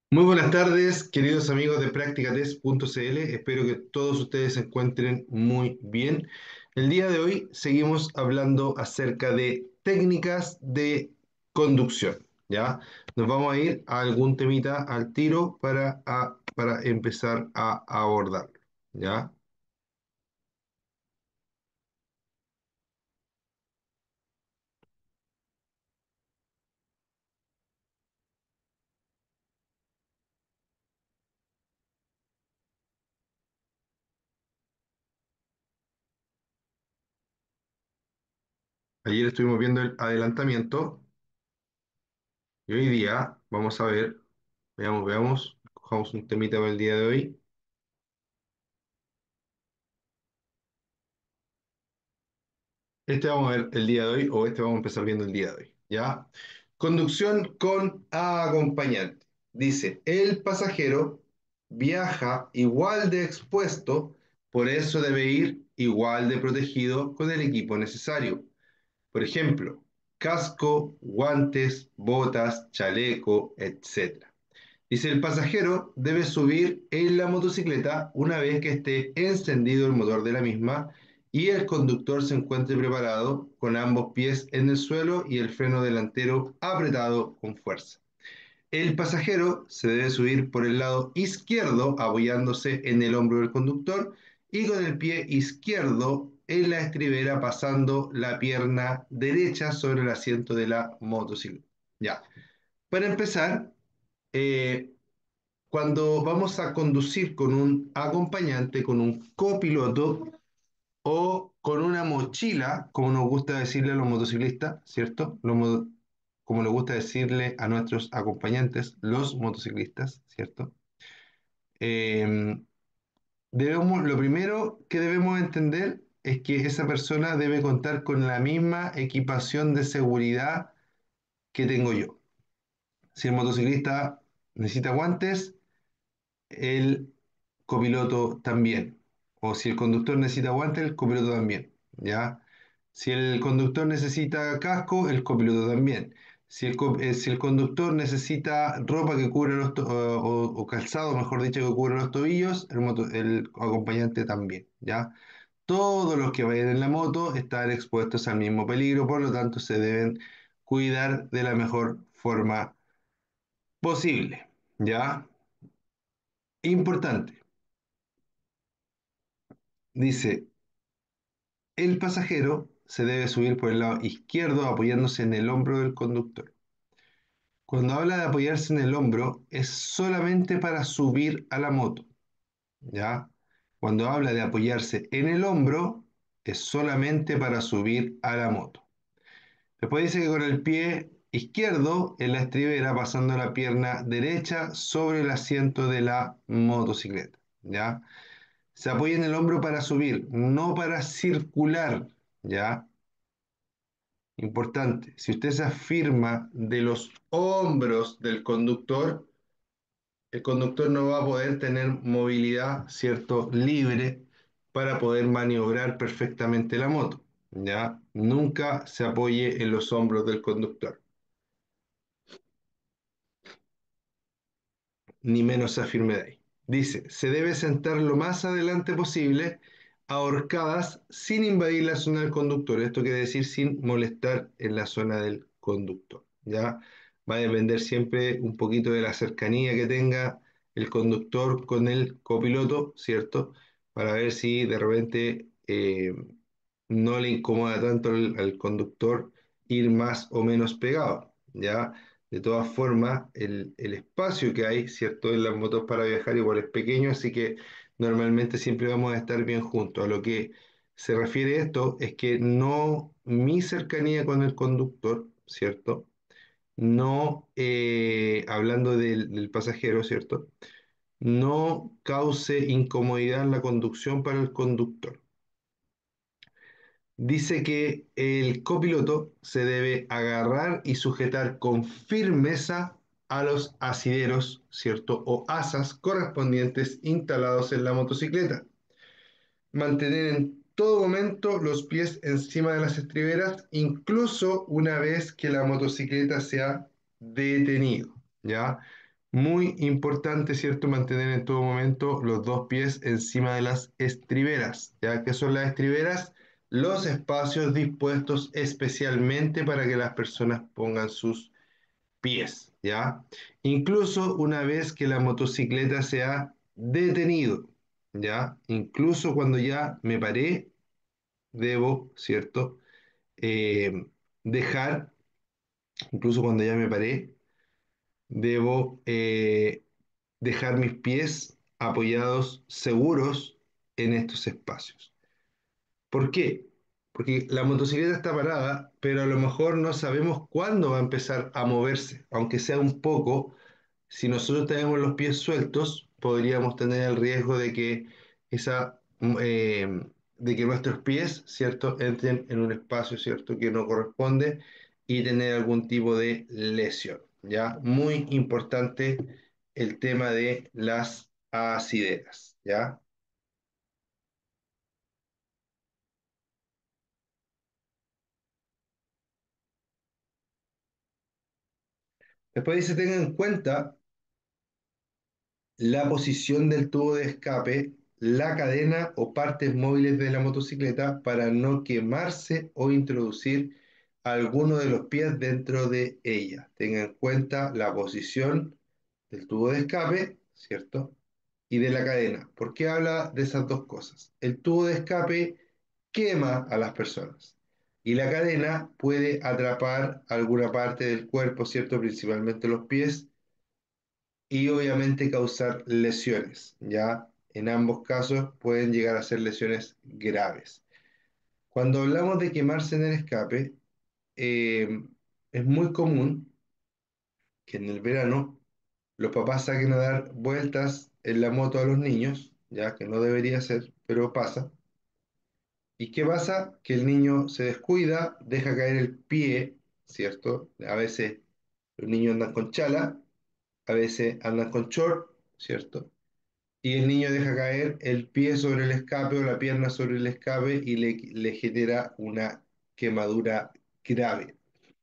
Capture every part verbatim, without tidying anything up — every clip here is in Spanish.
Muy buenas tardes, queridos amigos de Practicatest punto c l. Espero que todos ustedes se encuentren muy bien. El día de hoy seguimos hablando acerca de técnicas de conducción. ¿Ya? Nos vamos a ir a algún temita al tiro para, a- para empezar a abordarlo. ¿Ya? Ayer estuvimos viendo el adelantamiento y hoy día vamos a ver, veamos, veamos, cojamos un temita para el día de hoy. Este vamos a ver el día de hoy o este vamos a empezar viendo el día de hoy, ¿ya? Conducción con acompañante. Dice, el pasajero viaja igual de expuesto, por eso debe ir igual de protegido con el equipo necesario. Por ejemplo, casco, guantes, botas, chaleco, etcétera. Dice, el pasajero debe subir en la motocicleta una vez que esté encendido el motor de la misma y el conductor se encuentre preparado con ambos pies en el suelo y el freno delantero apretado con fuerza. El pasajero se debe subir por el lado izquierdo apoyándose en el hombro del conductor y con el pie izquierdo en la estribera pasando la pierna derecha sobre el asiento de la motocicleta. Ya, para empezar, eh, cuando vamos a conducir con un acompañante, con un copiloto o con una mochila, como nos gusta decirle a los motociclistas, ¿cierto? Los mo- como nos gusta decirle a nuestros acompañantes, los motociclistas, ¿cierto? Eh, debemos, lo primero que debemos entender es que esa persona debe contar con la misma equipación de seguridad que tengo yo. Si el motociclista necesita guantes, el copiloto también. O si el conductor necesita guantes, el copiloto también. ¿Ya? Si el conductor necesita casco, el copiloto también. Si el, co- eh, si el conductor necesita ropa que cubra los to- o, o calzado, mejor dicho, que cubra los tobillos, el, moto- el acompañante también. ¿Ya? Todos los que vayan en la moto están expuestos al mismo peligro, por lo tanto se deben cuidar de la mejor forma posible. ¿Ya? Importante. Dice, el pasajero se debe subir por el lado izquierdo apoyándose en el hombro del conductor. Cuando habla de apoyarse en el hombro es solamente para subir a la moto, ¿ya? Cuando habla de apoyarse en el hombro es solamente para subir a la moto. Después dice que con el pie izquierdo en la estribera pasando la pierna derecha sobre el asiento de la motocicleta, ¿ya? Se apoya en el hombro para subir, no para circular, ¿ya? Importante, si usted se afirma de los hombros del conductor, el conductor no va a poder tener movilidad, ¿cierto?, libre para poder maniobrar perfectamente la moto, ¿ya? Nunca se apoye en los hombros del conductor. Ni menos se afirme de ahí. Dice, se debe sentar lo más adelante posible, ahorcadas, sin invadir la zona del conductor. Esto quiere decir sin molestar en la zona del conductor. ¿Ya? Va a depender siempre un poquito de la cercanía que tenga el conductor con el copiloto, ¿cierto? Para ver si de repente eh, no le incomoda tanto al, al conductor ir más o menos pegado. ¿Ya? De todas formas, el, el espacio que hay, ¿cierto? En las motos para viajar igual es pequeño, así que normalmente siempre vamos a estar bien juntos. A lo que se refiere esto es que no mi cercanía con el conductor, ¿cierto? No, eh, hablando del, del pasajero, ¿cierto? No cause incomodidad en la conducción para el conductor. Dice que el copiloto se debe agarrar y sujetar con firmeza a los asideros, ¿cierto? O asas correspondientes instalados en la motocicleta. Mantener en todo momento los pies encima de las estriberas, incluso una vez que la motocicleta se ha detenido, ¿ya? Muy importante, ¿cierto? Mantener en todo momento los dos pies encima de las estriberas. ¿Ya? ¿Qué son las estriberas? Los espacios dispuestos especialmente para que las personas pongan sus pies, ¿ya? Incluso una vez que la motocicleta se ha detenido, ¿ya? Incluso cuando ya me paré, debo, ¿cierto? Eh, dejar, incluso cuando ya me paré, debo eh, dejar mis pies apoyados seguros en estos espacios. ¿Por qué? Porque la motocicleta está parada, pero a lo mejor no sabemos cuándo va a empezar a moverse, aunque sea un poco. Si nosotros tenemos los pies sueltos, podríamos tener el riesgo de que esa, mm, eh, de que nuestros pies, ¿cierto?, entren en un espacio, ¿cierto?, que no corresponde y tener algún tipo de lesión, ¿ya? Muy importante el tema de las asideras, ¿ya? Después dice, tengan en cuenta la posición del tubo de escape, la cadena o partes móviles de la motocicleta para no quemarse o introducir alguno de los pies dentro de ella. Tenga en cuenta la posición del tubo de escape, ¿cierto? Y de la cadena. ¿Por qué habla de esas dos cosas? El tubo de escape quema a las personas y la cadena puede atrapar alguna parte del cuerpo, ¿cierto? Principalmente los pies y obviamente causar lesiones, ¿ya? En ambos casos pueden llegar a ser lesiones graves. Cuando hablamos de quemarse en el escape, eh, es muy común que en el verano los papás saquen a dar vueltas en la moto a los niños, ya que no debería ser, pero pasa. ¿Y qué pasa? Que el niño se descuida, deja caer el pie, ¿cierto? A veces los niños andan con chala, a veces andan con short, ¿cierto? Y el niño deja caer el pie sobre el escape o la pierna sobre el escape y le, le genera una quemadura grave.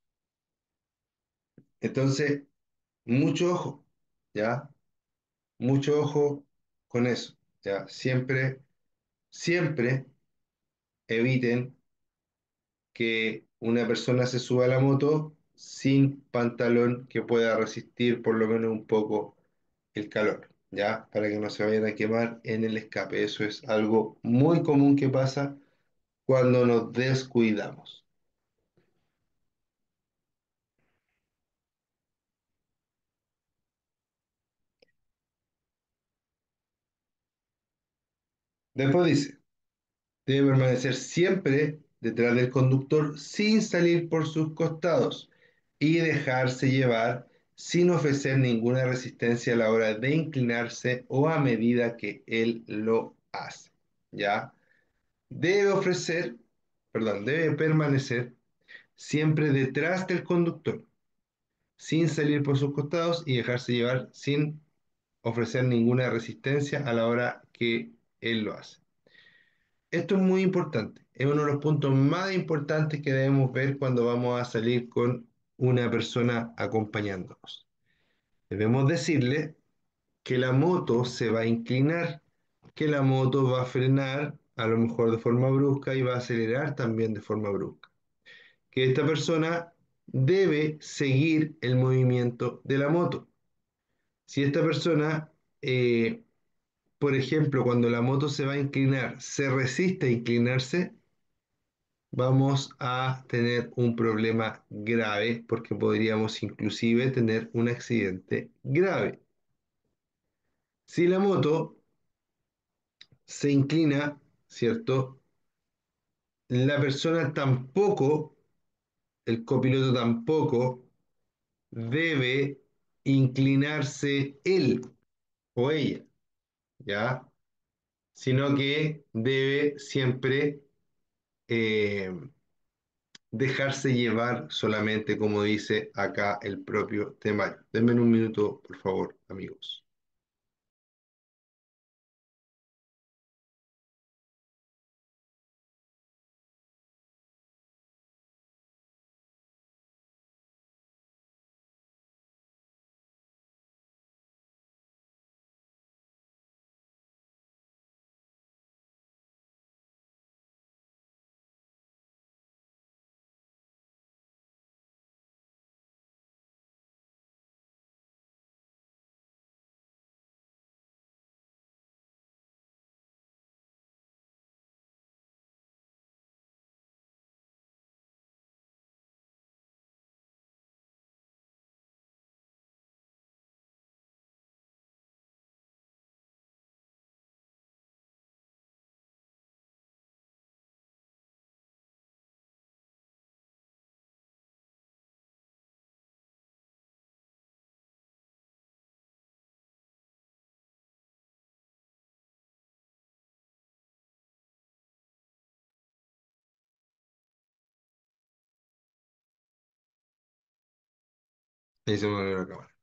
Entonces, mucho ojo, ¿ya? Mucho ojo con eso, ¿ya? Siempre, siempre eviten que una persona se suba a la moto sin pantalón que pueda resistir por lo menos un poco el calor, ¿ya? Para que no se vayan a quemar en el escape. Eso es algo muy común que pasa cuando nos descuidamos. Después dice, debe permanecer siempre detrás del conductor sin salir por sus costados y dejarse llevar sin ofrecer ninguna resistencia a la hora de inclinarse o a medida que él lo hace. ¿Ya? Debe ofrecer, perdón, debe permanecer siempre detrás del conductor sin salir por sus costados y dejarse llevar sin ofrecer ninguna resistencia a la hora que él lo hace. Esto es muy importante, es uno de los puntos más importantes que debemos ver cuando vamos a salir con una persona acompañándonos. Debemos decirle que la moto se va a inclinar, que la moto va a frenar a lo mejor de forma brusca y va a acelerar también de forma brusca. Que esta persona debe seguir el movimiento de la moto. Si esta persona eh, por ejemplo, cuando la moto se va a inclinar, se resiste a inclinarse, vamos a tener un problema grave porque podríamos inclusive tener un accidente grave. Si la moto se inclina, ¿cierto? La persona tampoco, el copiloto tampoco debe inclinarse él o ella, ¿ya? Sino que debe siempre eh, dejarse llevar solamente como dice acá el propio temario. Denme un minuto, por favor, amigos. Ahí se me movió la cámara.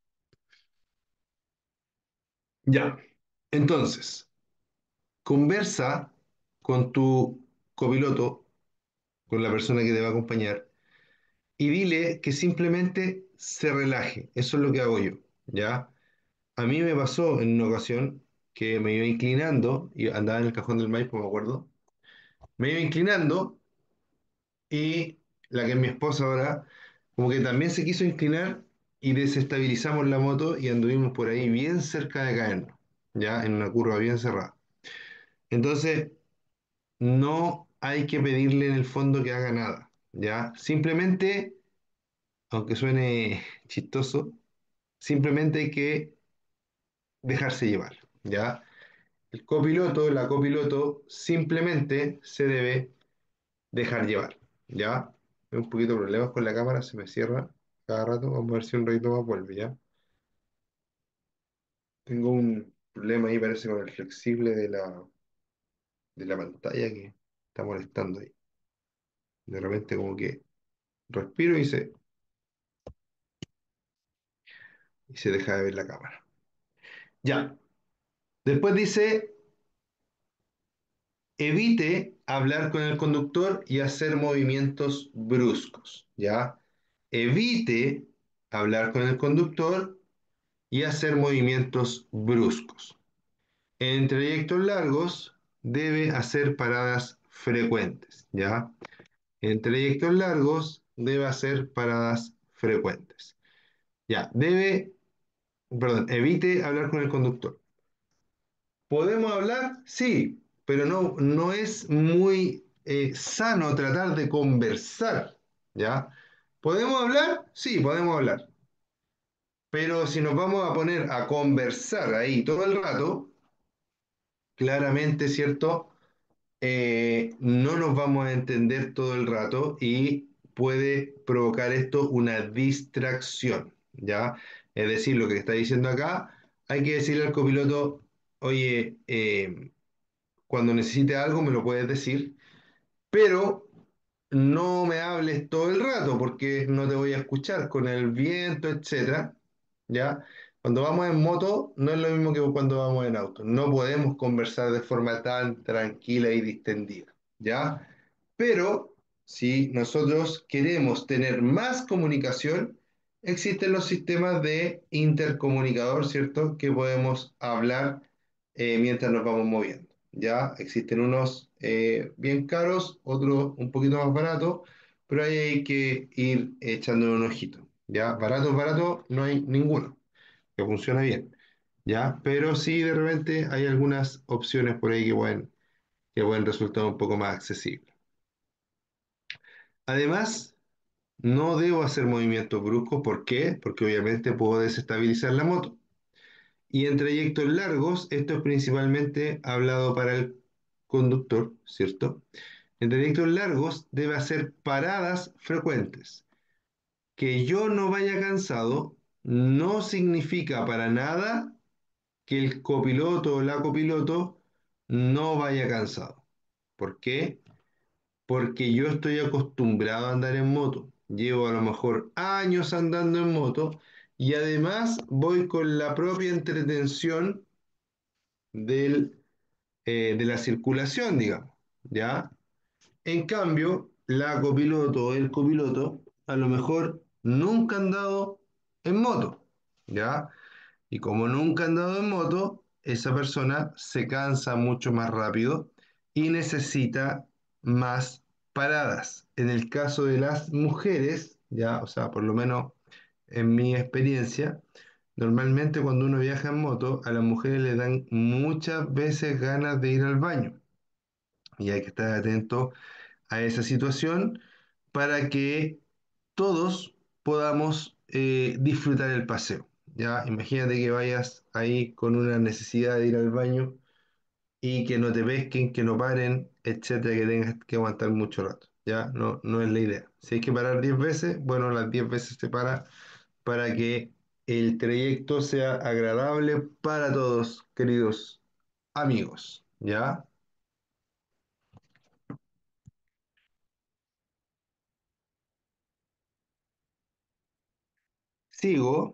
Ya. Entonces, conversa con tu copiloto, con la persona que te va a acompañar, y dile que simplemente se relaje. Eso es lo que hago yo, ¿ya? A mí me pasó en una ocasión que me iba inclinando, y andaba en el cajón del Maipo, me acuerdo, me iba inclinando y la que es mi esposa ahora, como que también se quiso inclinar y desestabilizamos la moto y anduvimos por ahí bien cerca de caernos, ya en una curva bien cerrada. Entonces, no hay que pedirle en el fondo que haga nada, ya. Simplemente, aunque suene chistoso, simplemente hay que dejarse llevar, ya. El copiloto, la copiloto, simplemente se debe dejar llevar, ¿ya? Tengo un poquito de problemas con la cámara, se me cierra cada rato, vamos a ver si un ratito más vuelve, ¿ya? Tengo un problema ahí, parece, con el flexible de la, de la pantalla que está molestando ahí. De repente como que respiro y se, y se deja de ver la cámara. Ya, después dice, evite hablar con el conductor y hacer movimientos bruscos, ¿ya? Evite hablar con el conductor y hacer movimientos bruscos. En trayectos largos debe hacer paradas frecuentes, ¿ya? En trayectos largos debe hacer paradas frecuentes. Ya, debe, perdón, evite hablar con el conductor. ¿Podemos hablar? Sí, pero no, no es muy eh, sano tratar de conversar, ¿ya? ¿Podemos hablar? Sí, podemos hablar. Pero si nos vamos a poner a conversar ahí todo el rato, claramente, ¿cierto? Eh, no nos vamos a entender todo el rato y puede provocar esto una distracción, ¿ya? Es decir, lo que está diciendo acá, hay que decirle al copiloto, oye, eh, cuando necesite algo me lo puedes decir, pero no me hables todo el rato porque no te voy a escuchar con el viento, etcétera, ¿ya? Cuando vamos en moto no es lo mismo que cuando vamos en auto. No podemos conversar de forma tan tranquila y distendida, ¿ya? Pero si nosotros queremos tener más comunicación, existen los sistemas de intercomunicador, ¿cierto? Que podemos hablar eh, mientras nos vamos moviendo. Ya existen unos eh, bien caros, otros un poquito más baratos, pero ahí hay que ir echando un ojito. Ya, barato, barato, no hay ninguno que funcione bien. Ya, pero sí de repente hay algunas opciones por ahí que pueden, que pueden resultar un poco más accesibles. Además, no debo hacer movimientos bruscos. ¿Por qué? Porque obviamente puedo desestabilizar la moto. Y en trayectos largos, esto es principalmente hablado para el conductor, ¿cierto? En trayectos largos debe hacer paradas frecuentes. Que yo no vaya cansado no significa para nada que el copiloto o la copiloto no vaya cansado. ¿Por qué? Porque yo estoy acostumbrado a andar en moto. Llevo a lo mejor años andando en moto y además voy con la propia entretención del, eh, de la circulación, digamos, ¿ya? En cambio, la copiloto o el copiloto a lo mejor nunca han andado en moto, ¿ya? Y como nunca han andado en moto, esa persona se cansa mucho más rápido y necesita más paradas. En el caso de las mujeres, ya, o sea, por lo menos en mi experiencia, normalmente cuando uno viaja en moto, a las mujeres le dan muchas veces ganas de ir al baño y hay que estar atento a esa situación para que todos podamos eh, disfrutar el paseo. Ya, imagínate que vayas ahí con una necesidad de ir al baño y que no te pesquen, que no paren, etcétera, que tengas que aguantar mucho rato. Ya, no, no es la idea. Si hay que parar diez veces, bueno, las diez veces se para para que el trayecto sea agradable para todos, queridos amigos. ¿Ya? Sigo,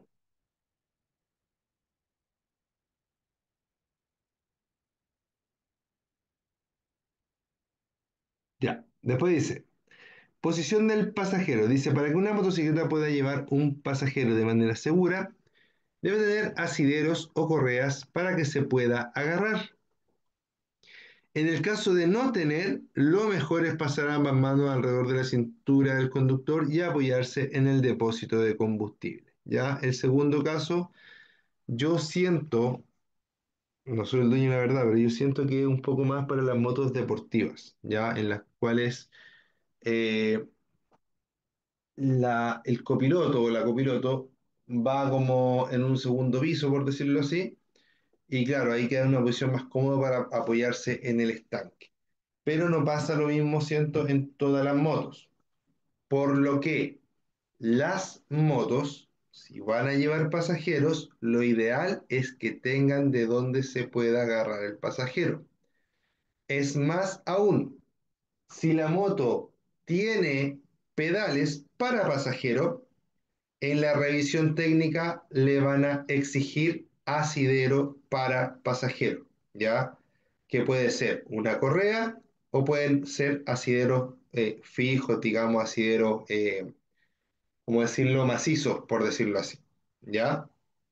ya. Después dice, posición del pasajero. Dice, para que una motocicleta pueda llevar un pasajero de manera segura, debe tener asideros o correas para que se pueda agarrar. En el caso de no tener, lo mejor es pasar ambas manos alrededor de la cintura del conductor y apoyarse en el depósito de combustible. Ya, el segundo caso, yo siento, no soy el dueño de la verdad, pero yo siento que es un poco más para las motos deportivas, ya, en las cuales eh, la, el copiloto o la copiloto va como en un segundo piso, por decirlo así, y claro, ahí queda en una posición más cómoda para apoyarse en el estanque. Pero no pasa lo mismo, siento, en todas las motos. Por lo que las motos, si van a llevar pasajeros, lo ideal es que tengan de donde se pueda agarrar el pasajero. Es más aún, si la moto tiene pedales para pasajero, en la revisión técnica le van a exigir asidero para pasajero, ¿ya? Que puede ser una correa o pueden ser asideros eh, fijos, digamos, asideros, eh, como decirlo, macizos, por decirlo así, ¿ya?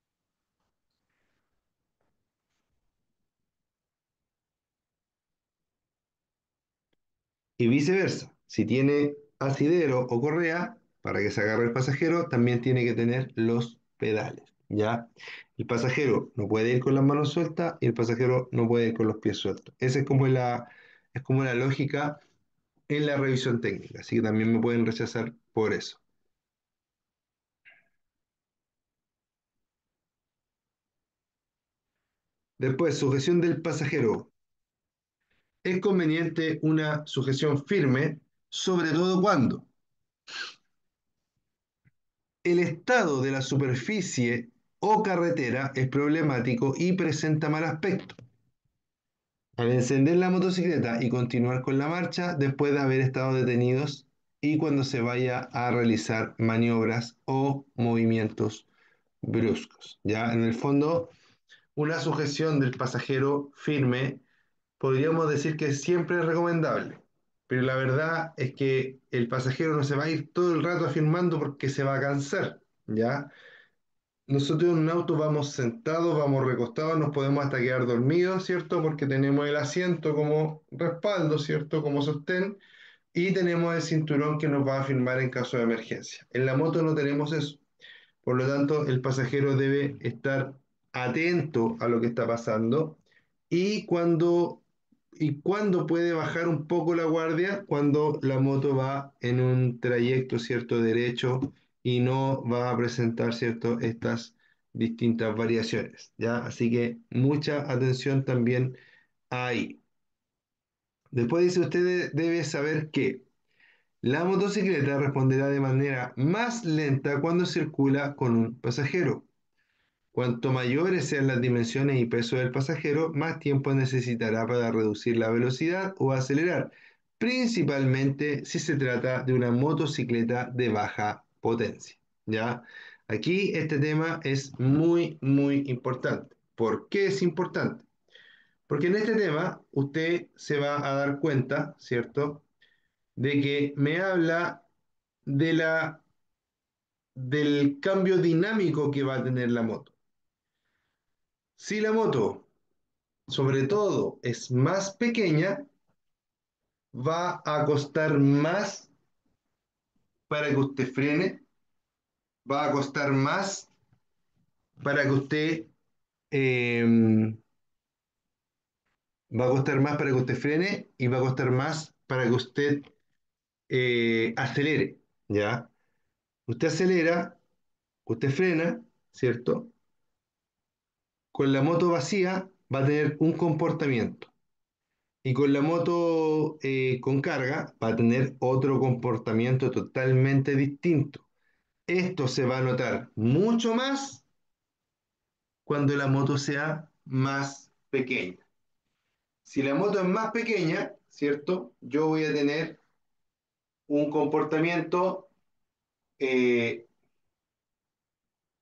Y viceversa, si tiene asidero o correa, para que se agarre el pasajero, también tiene que tener los pedales, ¿ya? El pasajero no puede ir con las manos sueltas y el pasajero no puede ir con los pies sueltos. Esa es como la, es como la lógica en la revisión técnica, así que también me pueden rechazar por eso. Después, sujeción del pasajero. Es conveniente una sujeción firme, sobre todo cuando el estado de la superficie o carretera es problemático y presenta mal aspecto. Al encender la motocicleta y continuar con la marcha, después de haber estado detenidos y cuando se vaya a realizar maniobras o movimientos bruscos. Ya en el fondo, una sujeción del pasajero firme podríamos decir que siempre es recomendable, pero la verdad es que el pasajero no se va a ir todo el rato afirmando porque se va a cansar, ¿ya? Nosotros en un auto vamos sentados, vamos recostados, nos podemos hasta quedar dormidos, ¿cierto? Porque tenemos el asiento como respaldo, ¿cierto? Como sostén, y tenemos el cinturón que nos va a firmar en caso de emergencia. En la moto no tenemos eso. Por lo tanto, el pasajero debe estar atento a lo que está pasando y cuando, y cuando puede bajar un poco la guardia cuando la moto va en un trayecto, cierto, derecho y no va a presentar, cierto, estas distintas variaciones, ¿ya? Así que mucha atención también ahí. Después dice, usted debe saber que la motocicleta responderá de manera más lenta cuando circula con un pasajero. Cuanto mayores sean las dimensiones y peso del pasajero, más tiempo necesitará para reducir la velocidad o acelerar, principalmente si se trata de una motocicleta de baja potencia. ¿Ya? Aquí este tema es muy, muy importante. ¿Por qué es importante? Porque en este tema usted se va a dar cuenta, ¿cierto?, de que me habla de la, del cambio dinámico que va a tener la moto. Si la moto, sobre todo, es más pequeña, va a costar más para que usted frene, va a costar más para que usted eh, va a costar más para que usted frene y va a costar más para que usted eh, acelere, ¿ya? Usted acelera, usted frena, ¿cierto? Con la moto vacía va a tener un comportamiento y con la moto eh, con carga va a tener otro comportamiento totalmente distinto. Esto se va a notar mucho más cuando la moto sea más pequeña. Si la moto es más pequeña, ¿cierto? Yo voy a tener un comportamiento eh,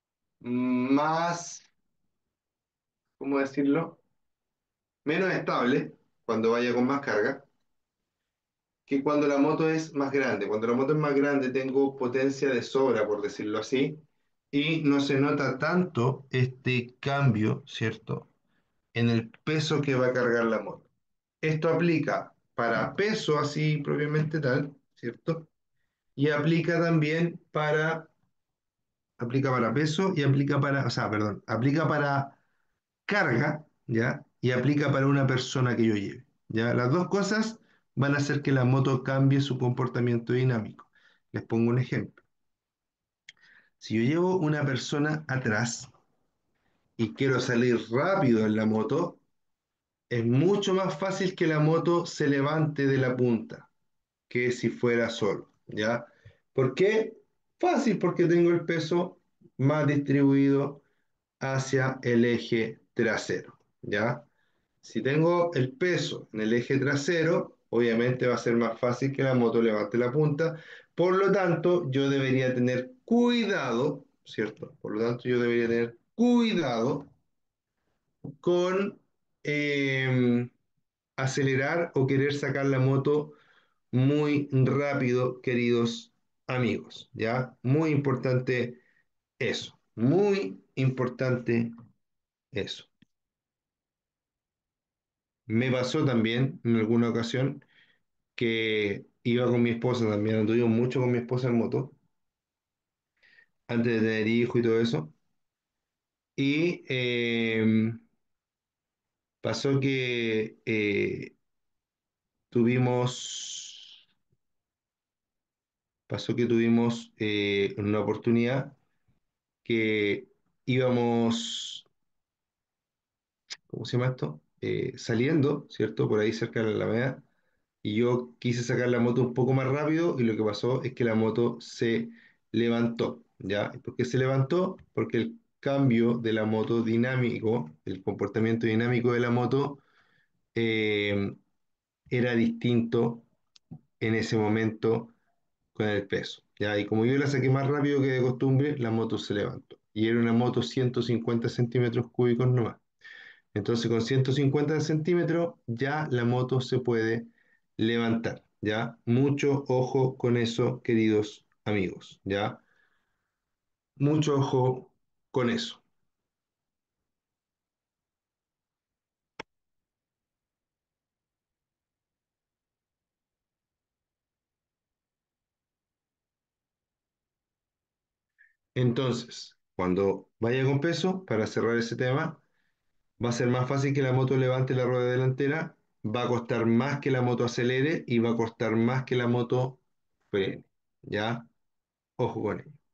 más, ¿cómo decirlo? Menos estable cuando vaya con más carga que cuando la moto es más grande. Cuando la moto es más grande tengo potencia de sobra, por decirlo así, y no se nota tanto este cambio, ¿cierto? En el peso que va a cargar la moto. Esto aplica para peso así propiamente tal, ¿cierto? Y aplica también para, aplica para peso y aplica para, o sea, perdón, aplica para carga, ¿ya? Y aplica para una persona que yo lleve, ¿ya? Las dos cosas van a hacer que la moto cambie su comportamiento dinámico. Les pongo un ejemplo. Si yo llevo una persona atrás y quiero salir rápido en la moto, es mucho más fácil que la moto se levante de la punta que si fuera solo, ¿ya? ¿Por qué? Fácil, porque tengo el peso más distribuido hacia el eje trasero, ¿ya? Si tengo el peso en el eje trasero, obviamente va a ser más fácil que la moto levante la punta, por lo tanto, yo debería tener cuidado, ¿cierto? Por lo tanto, yo debería tener cuidado con eh, acelerar o querer sacar la moto muy rápido, queridos amigos, ¿ya? Muy importante eso, muy importante eso. Me pasó también en alguna ocasión que iba con mi esposa también, anduvimos mucho con mi esposa en moto, antes de tener hijo y todo eso, y eh, pasó que eh, tuvimos, pasó que tuvimos eh, una oportunidad que íbamos, ¿cómo se llama esto? Eh, saliendo, ¿cierto? Por ahí cerca de la Alameda, y yo quise sacar la moto un poco más rápido y lo que pasó es que la moto se levantó, ¿ya? ¿Por qué se levantó? Porque el cambio de la moto dinámico, el comportamiento dinámico de la moto eh, era distinto en ese momento con el peso, ¿ya? Y como yo la saqué más rápido que de costumbre, la moto se levantó. Y era una moto ciento cincuenta centímetros cúbicos nomás. Entonces con ciento cincuenta centímetros ya la moto se puede levantar, ¿ya? Mucho ojo con eso, queridos amigos, ¿ya? Mucho ojo con eso. Entonces, cuando vaya con peso, para cerrar ese tema, va a ser más fácil que la moto levante la rueda delantera, va a costar más que la moto acelere y va a costar más que la moto frene, ¿ya? Ojo con ello.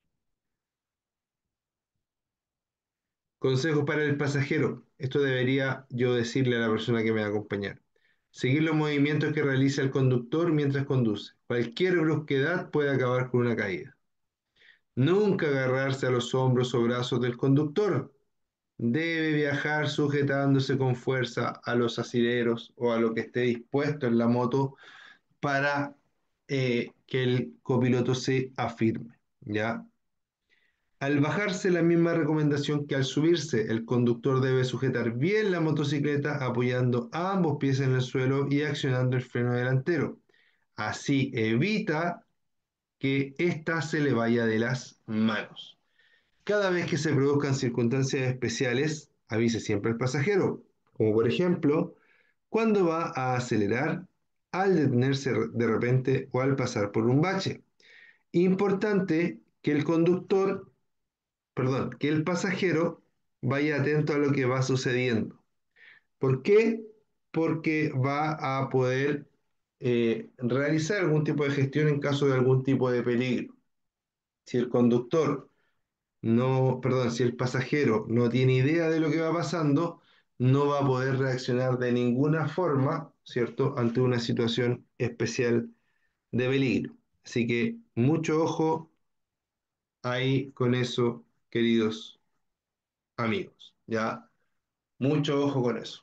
Consejos para el pasajero. Esto debería yo decirle a la persona que me va a acompañar. Seguir los movimientos que realiza el conductor mientras conduce. Cualquier brusquedad puede acabar con una caída. Nunca agarrarse a los hombros o brazos del conductor. Debe viajar sujetándose con fuerza a los asileros o a lo que esté dispuesto en la moto para eh, que el copiloto se afirme. ¿Ya? Al bajarse, la misma recomendación que al subirse, el conductor debe sujetar bien la motocicleta apoyando ambos pies en el suelo y accionando el freno delantero. Así evita que ésta se le vaya de las manos. Cada vez que se produzcan circunstancias especiales, avise siempre al pasajero, como por ejemplo, cuando va a acelerar, al detenerse de repente o al pasar por un bache. Importante que el conductor perdón, que el pasajero vaya atento a lo que va sucediendo. ¿Por qué? Porque va a poder eh, realizar algún tipo de gestión en caso de algún tipo de peligro. Si el conductor no, perdón, si el pasajero no tiene idea de lo que va pasando, no va a poder reaccionar de ninguna forma, ¿cierto?, ante una situación especial de peligro. Así que mucho ojo ahí con eso, queridos amigos, ¿ya? Mucho ojo con eso.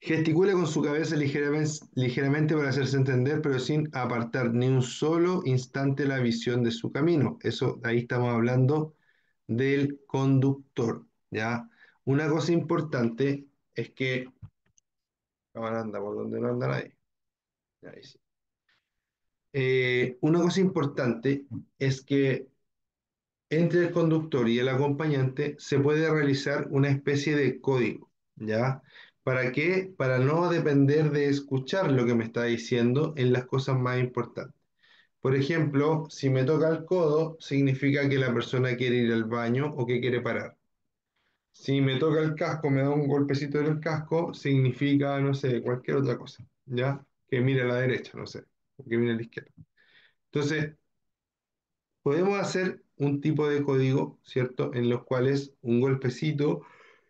Gesticule con su cabeza ligeramente, ligeramente para hacerse entender, pero sin apartar ni un solo instante la visión de su camino. Eso, ahí estamos hablando del conductor, ¿ya? Una cosa importante es que, ahora anda por donde no anda nadie. Ahí sí. Eh, una cosa importante es que entre el conductor y el acompañante se puede realizar una especie de código, ¿ya? ¿Para qué? Para no depender de escuchar lo que me está diciendo en las cosas más importantes. Por ejemplo, si me toca el codo, significa que la persona quiere ir al baño o que quiere parar. Si me toca el casco, me da un golpecito en el casco, significa, no sé, cualquier otra cosa, ¿ya? Que mire a la derecha, no sé, o que mire a la izquierda. Entonces, podemos hacer un tipo de código, ¿cierto? En los cuales un golpecito,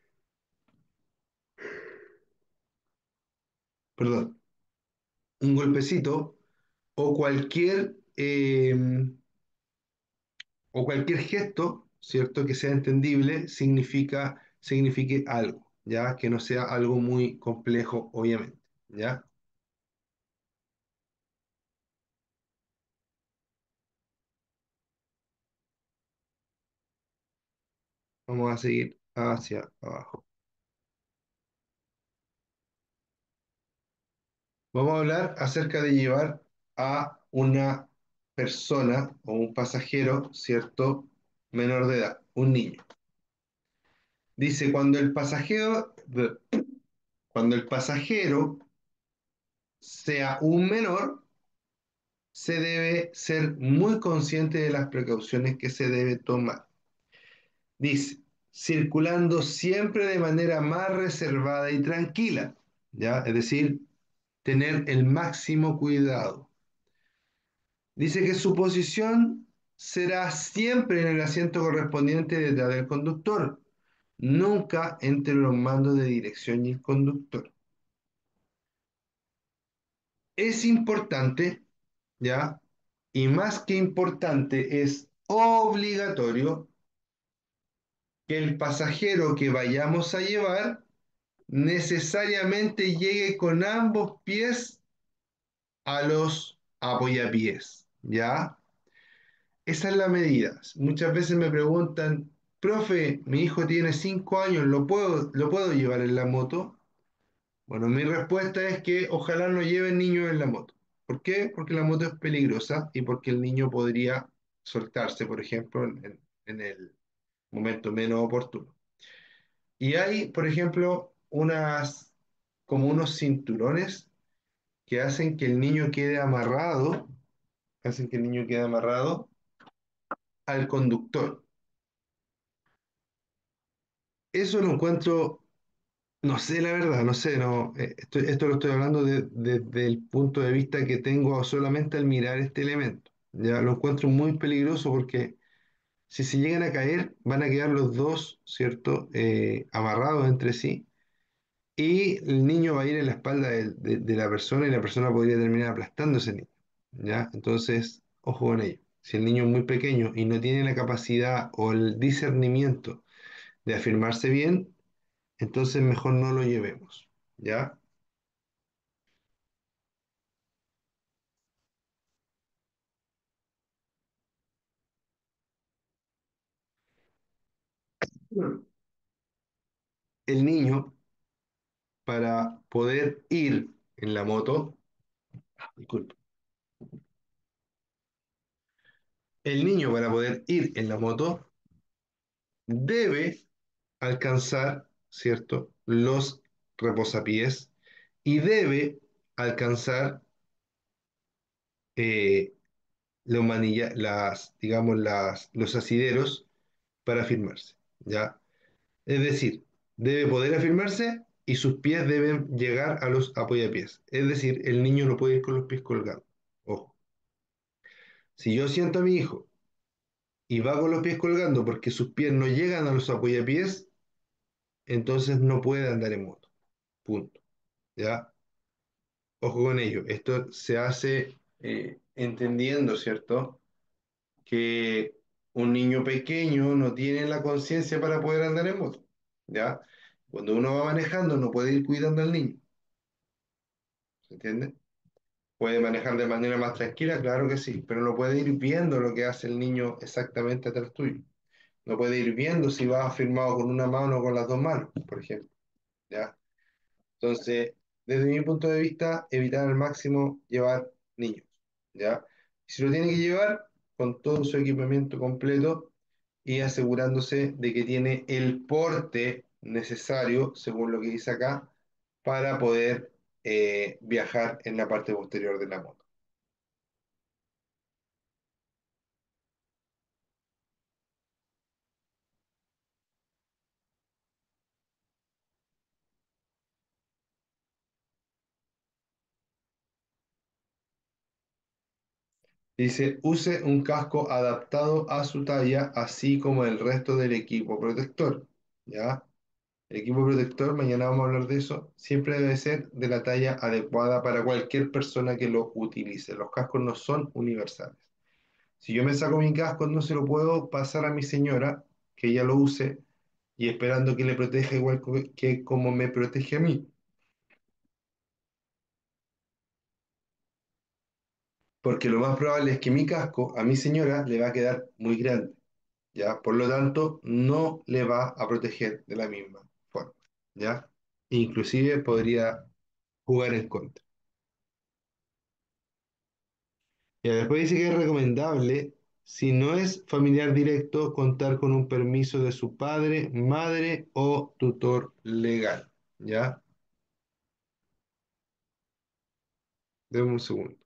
perdón, un golpecito o cualquier, eh, o cualquier gesto, ¿cierto? Que sea entendible, significa, signifique algo, ¿ya? Que no sea algo muy complejo, obviamente, ¿ya? Vamos a seguir hacia abajo. Vamos a hablar acerca de llevar a una persona o un pasajero, ¿cierto? Menor de edad, un niño. Dice, cuando el pasajero, cuando el pasajero sea un menor, se debe ser muy consciente de las precauciones que se debe tomar. Dice, circulando siempre de manera más reservada y tranquila, ¿ya? Es decir, tener el máximo cuidado. Dice que su posición será siempre en el asiento correspondiente detrás del conductor, nunca entre los mandos de dirección y el conductor. Es importante, ¿ya? Y más que importante, es obligatorio que el pasajero que vayamos a llevar necesariamente llegue con ambos pies a los apoyapiés, ¿ya? Esa es la medida. Muchas veces me preguntan, profe, mi hijo tiene cinco años, ¿lo puedo, lo puedo llevar en la moto? Bueno, mi respuesta es que ojalá no lleven niños en la moto. ¿Por qué? Porque la moto es peligrosa y porque el niño podría soltarse, por ejemplo, en, en- en el momento menos oportuno. Y hay, por ejemplo, unas, como unos cinturones que hacen que el niño quede amarrado, hacen que el niño quede amarrado al conductor. Eso lo encuentro, no sé la verdad, no sé, no, eh, esto, esto lo estoy hablando de- desde el punto de vista que tengo solamente al mirar este elemento. Ya lo encuentro muy peligroso porque si se llegan a caer, van a quedar los dos, ¿cierto? Eh, amarrados entre sí y el niño va a ir en la espalda de, de- de la persona y la persona podría terminar aplastando a ese niño. ¿Ya? Entonces, ojo con ello. Si el niño es muy pequeño y no tiene la capacidad o el discernimiento de afirmarse bien, entonces mejor no lo llevemos. ¿Ya? El niño, para poder ir en la moto, disculpe, el niño para poder ir en la moto debe alcanzar, ¿cierto?, los reposapiés y debe alcanzar eh, los manilla- las, digamos, las, los asideros para afirmarse, ¿ya? Es decir, debe poder afirmarse y sus pies deben llegar a los apoyapiés. Es decir, el niño no puede ir con los pies colgando. Ojo, si yo siento a mi hijo y va con los pies colgando porque sus pies no llegan a los apoyapiés, entonces no puede andar en moto. Punto. ¿Ya? Ojo con ello. Esto se hace eh, entendiendo, ¿cierto? Que un niño pequeño no tiene la conciencia para poder andar en moto. ¿Ya? Cuando uno va manejando no puede ir cuidando al niño. ¿se entiende? ¿Puede manejar de manera más tranquila? Claro que sí, pero no puede ir viendo lo que hace el niño exactamente atrás tuyo. No puede ir viendo si va firmado con una mano o con las dos manos, por ejemplo. ¿Ya? Entonces, desde mi punto de vista, evitar al máximo llevar niños, ¿ya? Si lo tiene que llevar, con todo su equipamiento completo y asegurándose de que tiene el porte necesario, según lo que dice acá, para poder eh, viajar en la parte posterior de la moto. Dice, use un casco adaptado a su talla, así como el resto del equipo protector, ¿ya? El equipo protector, mañana vamos a hablar de eso, siempre debe ser de la talla adecuada para cualquier persona que lo utilice. Los cascos no son universales. Si yo me saco mi casco, no se lo puedo pasar a mi señora, que ella lo use, y esperando que le proteja igual co- que como me protege a mí. Porque lo más probable es que mi casco a mi señora le va a quedar muy grande, ¿ya? Por lo tanto, no le va a proteger de la misma forma, ¿ya? Inclusive podría jugar en contra. Y después dice que es recomendable, si no es familiar directo, contar con un permiso de su padre, madre o tutor legal. ¿Ya? Deme un segundo.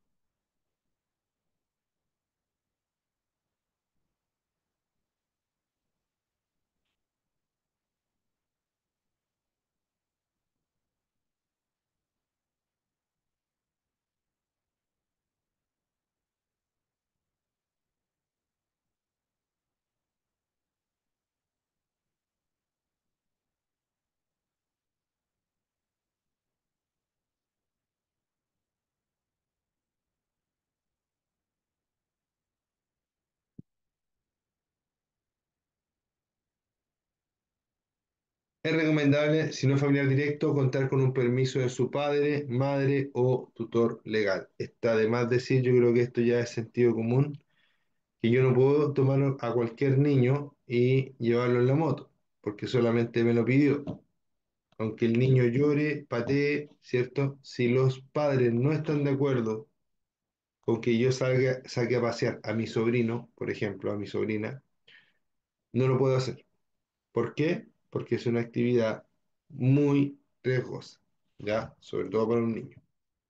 Es recomendable, si no es familiar directo, contar con un permiso de su padre, madre o tutor legal. Está de más decir, yo creo que esto ya es sentido común, que yo no puedo tomar a cualquier niño y llevarlo en la moto, porque solamente me lo pidió. Aunque el niño llore, patee, ¿cierto? Si los padres no están de acuerdo con que yo salga, saque a pasear a mi sobrino, por ejemplo, a mi sobrina, no lo puedo hacer. ¿Por qué? Porque es una actividad muy riesgosa, ¿ya? Sobre todo para un niño.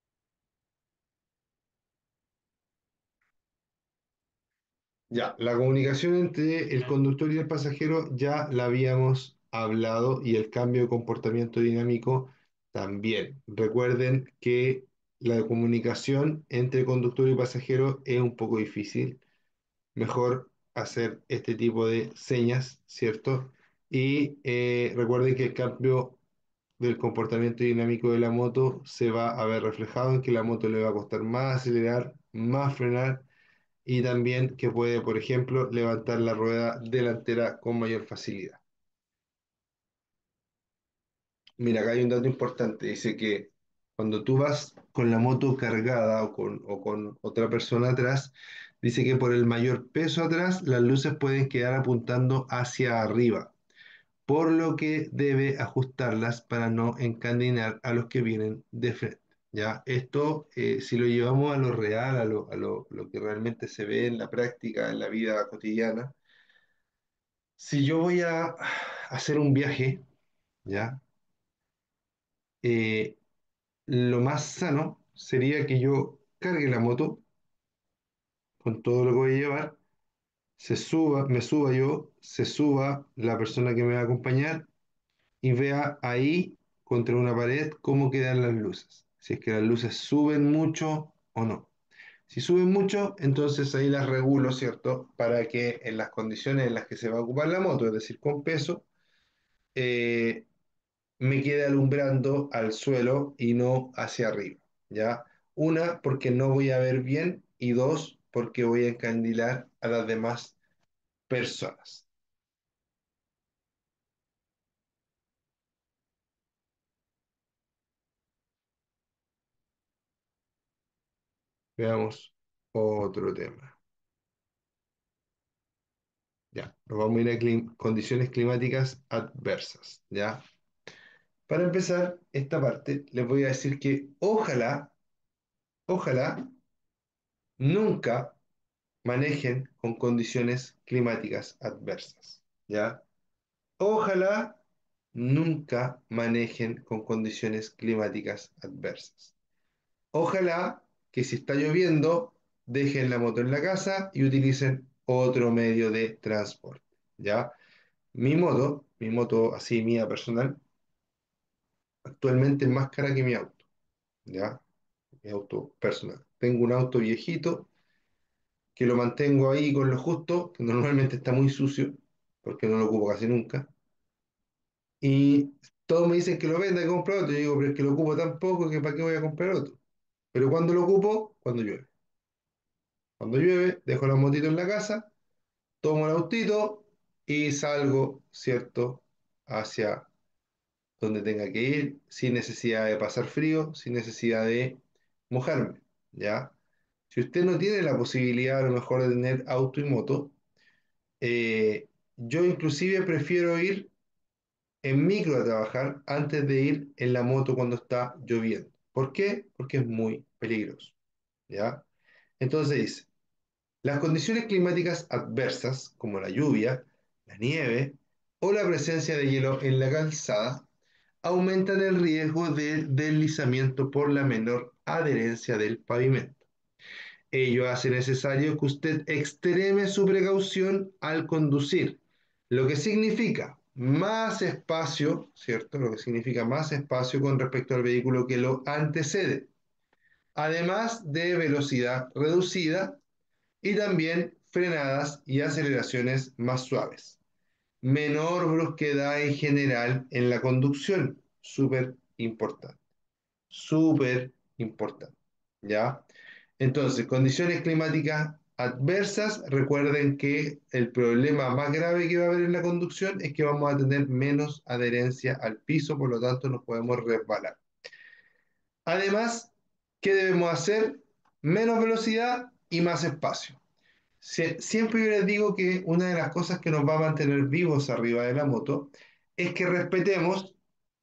Ya, la comunicación entre el conductor y el pasajero ya la habíamos hablado y el cambio de comportamiento dinámico también. Recuerden que la comunicación entre conductor y pasajero es un poco difícil. Mejor hacer este tipo de señas, ¿cierto? Y eh, recuerden que el cambio del comportamiento dinámico de la moto se va a ver reflejado en que la moto le va a costar más acelerar, más frenar y también que puede, por ejemplo, levantar la rueda delantera con mayor facilidad. Mira, acá hay un dato importante, dice que cuando tú vas con la moto cargada o con, o con otra persona atrás, dice que por el mayor peso atrás, las luces pueden quedar apuntando hacia arriba, por lo que debe ajustarlas para no encandinar a los que vienen de frente. ¿Ya? Esto, eh, si lo llevamos a lo real, a lo, a lo, lo que realmente se ve en la práctica, en la vida cotidiana, si yo voy a hacer un viaje, ¿ya? Eh, lo más sano sería que yo cargue la moto con todo lo que voy a llevar, se suba, me suba yo, se suba la persona que me va a acompañar y vea ahí contra una pared cómo quedan las luces. Si es que las luces suben mucho o no. Si suben mucho, entonces ahí las regulo, ¿cierto? Para que en las condiciones en las que se va a ocupar la moto, es decir, con peso, eh, me quede alumbrando al suelo y no hacia arriba, ¿ya? Una, porque no voy a ver bien y dos, porque voy a encandilar a las demás personas. Veamos otro tema. Ya, nos vamos a ir a clim- condiciones climáticas adversas, ¿ya? Para empezar esta parte, les voy a decir que ojalá, ojalá nunca manejen con condiciones climáticas adversas, ¿ya? Ojalá nunca manejen con condiciones climáticas adversas. Ojalá que si está lloviendo, dejen la moto en la casa y utilicen otro medio de transporte, ¿ya? Mi moto, mi moto así mía personal, actualmente es más cara que mi auto, ¿ya? Mi auto personal. Tengo un auto viejito que lo mantengo ahí con lo justo, que normalmente está muy sucio, porque no lo ocupo casi nunca. Y todos me dicen que lo venda, que compre otro. Yo digo, pero es que lo ocupo tan poco que para qué voy a comprar otro. Pero cuando lo ocupo, cuando llueve. Cuando llueve, dejo la motito en la casa, tomo el autito y salgo, ¿cierto?, hacia donde tenga que ir, sin necesidad de pasar frío, sin necesidad de mojarme, ¿ya? Si usted no tiene la posibilidad a lo mejor de tener auto y moto, eh, yo inclusive prefiero ir en micro a trabajar antes de ir en la moto cuando está lloviendo. ¿Por qué? Porque es muy peligroso, ¿ya? Entonces dice, las condiciones climáticas adversas, como la lluvia, la nieve o la presencia de hielo en la calzada, aumentan el riesgo de deslizamiento por la menor adherencia del pavimento. Ello hace necesario que usted extreme su precaución al conducir, lo que significa más espacio, ¿cierto? Lo que significa más espacio con respecto al vehículo que lo antecede, además de velocidad reducida y también frenadas y aceleraciones más suaves. Menor brusquedad en general en la conducción, súper importante, súper importante, ¿ya? Entonces, condiciones climáticas adversas, recuerden que el problema más grave que va a haber en la conducción es que vamos a tener menos adherencia al piso, por lo tanto nos podemos resbalar. Además, ¿qué debemos hacer? Menos velocidad y más espacio. Sie- Siempre yo les digo que una de las cosas que nos va a mantener vivos arriba de la moto es que respetemos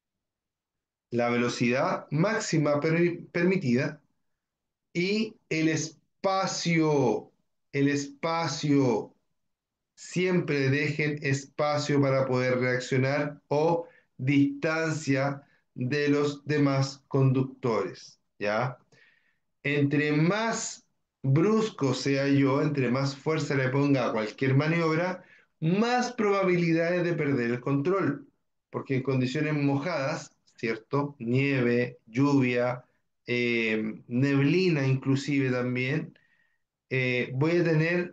la velocidad máxima per- permitida y el espacio, el espacio, siempre dejen espacio para poder reaccionar o distancia de los demás conductores, ¿ya? Entre más brusco sea yo, entre más fuerza le ponga a cualquier maniobra, más probabilidades de perder el control. Porque en condiciones mojadas, ¿cierto? Nieve, lluvia, eh, neblina inclusive también, eh, voy a tener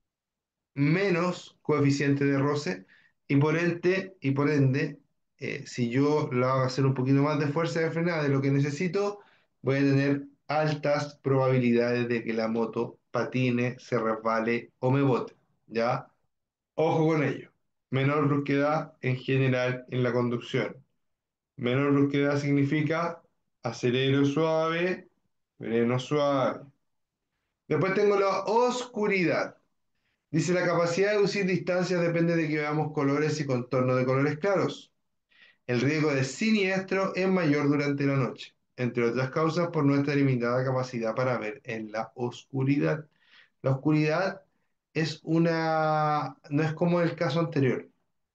menos coeficiente de roce y por ende, y por ende eh, si yo lo hago hacer un poquito más de fuerza de frenada de lo que necesito, voy a tener altas probabilidades de que la moto patine, se resbale o me bote, ¿ya? Ojo con ello. Menor brusquedad en general en la conducción. Menor brusquedad significa acelero suave, freno suave. Después tengo la oscuridad. Dice, la capacidad de reducir distancias depende de que veamos colores y contornos de colores claros. El riesgo de siniestro es mayor durante la noche, entre otras causas por nuestra limitada capacidad para ver en la oscuridad. La oscuridad es una, no es como el caso anterior.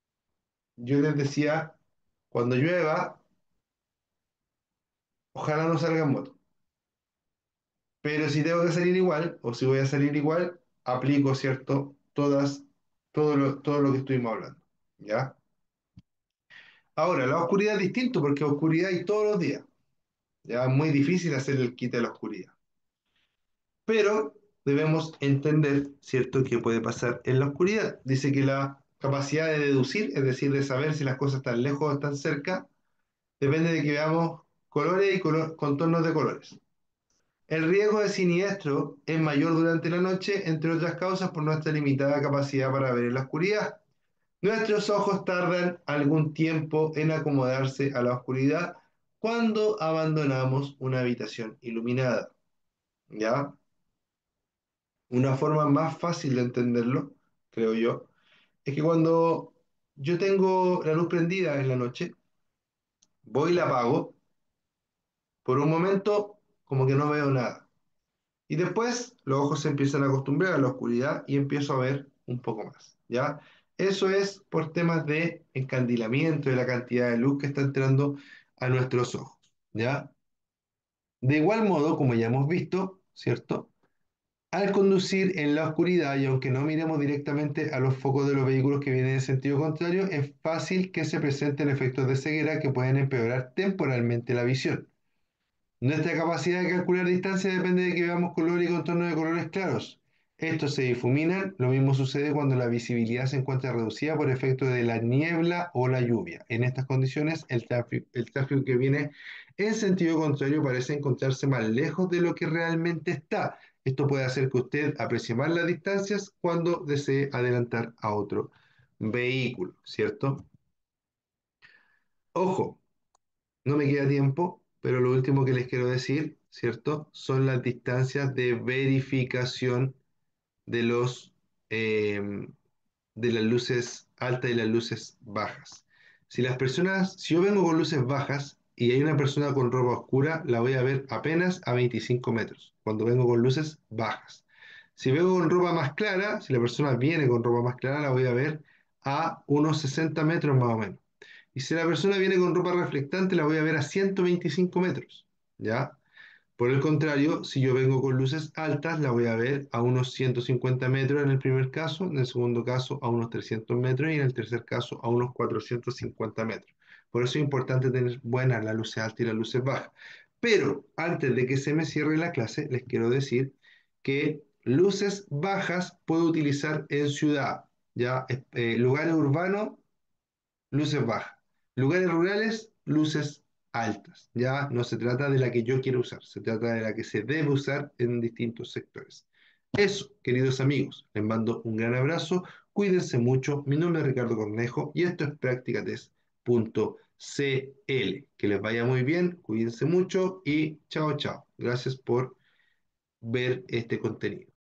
Yo les decía, cuando llueva, ojalá no salga en moto. Pero si tengo que salir igual, o si voy a salir igual, aplico, ¿cierto? Todas, todo lo, todo lo que estuvimos hablando. ¿Ya? Ahora, la oscuridad es distinto porque oscuridad hay todos los días. Ya es muy difícil hacer el quite de la oscuridad. Pero debemos entender, ¿cierto?, qué puede pasar en la oscuridad. Dice que la capacidad de deducir, es decir, de saber si las cosas están lejos o están cerca, depende de que veamos colores y color- contornos de colores. El riesgo de siniestro es mayor durante la noche, entre otras causas, por nuestra limitada capacidad para ver en la oscuridad. Nuestros ojos tardan algún tiempo en acomodarse a la oscuridad cuando abandonamos una habitación iluminada, ¿ya? Una forma más fácil de entenderlo, creo yo, es que cuando yo tengo la luz prendida en la noche, voy y la apago, por un momento como que no veo nada. Y después los ojos se empiezan a acostumbrar a la oscuridad y empiezo a ver un poco más, ¿ya? Eso es por temas de encandilamiento de la cantidad de luz que está entrando a nuestros ojos, ¿ya? De igual modo, como ya hemos visto, ¿cierto? Al conducir en la oscuridad y aunque no miremos directamente a los focos de los vehículos que vienen en sentido contrario, es fácil que se presenten efectos de ceguera que pueden empeorar temporalmente la visión. Nuestra capacidad de calcular distancia depende de que veamos color y contorno de colores claros. Estos se difuminan, lo mismo sucede cuando la visibilidad se encuentra reducida por efecto de la niebla o la lluvia. En estas condiciones, el tráfico, el tráfico que viene en sentido contrario parece encontrarse más lejos de lo que realmente está. Esto puede hacer que usted aprecie más las distancias cuando desee adelantar a otro vehículo, ¿cierto? Ojo, no me queda tiempo, pero lo último que les quiero decir, ¿cierto? Son las distancias de verificación de los eh, de las luces altas y las luces bajas. Si las personas, si yo vengo con luces bajas y hay una persona con ropa oscura, la voy a ver apenas a veinticinco metros, cuando vengo con luces bajas. Si vengo con ropa más clara, si la persona viene con ropa más clara, la voy a ver a unos sesenta metros más o menos. Y si la persona viene con ropa reflectante, la voy a ver a ciento veinticinco metros, ¿ya? Por el contrario, si yo vengo con luces altas, la voy a ver a unos ciento cincuenta metros en el primer caso, en el segundo caso a unos trescientos metros y en el tercer caso a unos cuatrocientos cincuenta metros. Por eso es importante tener buenas las luces altas y las luces bajas. Pero antes de que se me cierre la clase, les quiero decir que luces bajas puedo utilizar en ciudad, ya eh, lugares urbanos luces bajas. Lugares rurales, luces altas. Ya no se trata de la que yo quiero usar, se trata de la que se debe usar en distintos sectores. Eso, queridos amigos, les mando un gran abrazo, cuídense mucho, mi nombre es Ricardo Cornejo y esto es practicatest punto c l. Que les vaya muy bien, cuídense mucho y chao, chao. Gracias por ver este contenido.